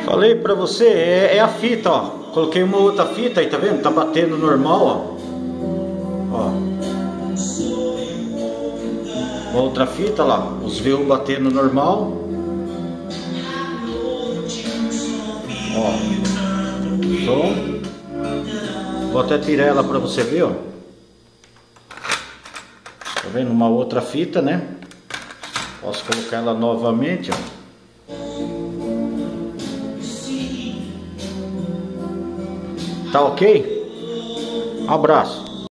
Falei pra você, é a fita, ó. Coloquei uma outra fita aí, tá vendo? Tá batendo normal, ó. Ó. Uma outra fita lá, os veus batendo normal. Ó. Som. Vou até tirar ela pra você ver, ó. Tá vendo? Uma outra fita, né? Posso colocar ela novamente, ó. Tá ok? Abraço.